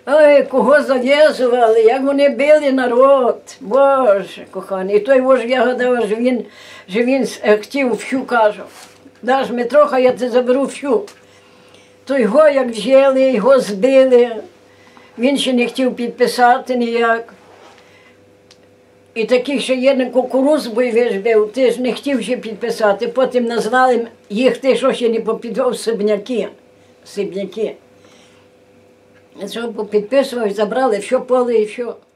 Ой, кого зав'язували, як вони били народ, Боже коханий. І той вож я гадала, що він хотів всю, кажу. Даш ми трохи, я тебе заберу всю. То його як взяли, його збили, він ще не хотів підписати ніяк. І такий ще один кукуруз бойовий бив, ти ж не хотів ще підписати. Потім назвали їх, ти що ще не попідвав, Сибняки. Сибняки. Що підписував, забрали все поле і все.